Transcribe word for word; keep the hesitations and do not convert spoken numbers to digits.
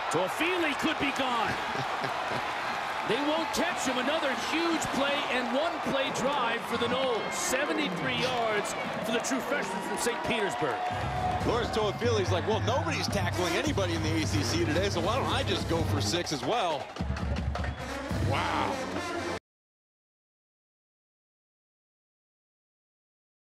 Toafili could be gone. They won't catch him. Another huge play and one-play drive for the Noles. seventy-three yards for the true freshman from Saint Petersburg. Lawrance Toafili's like, well, nobody's tackling anybody in the A C C today, so why don't I just go for six as well? Wow.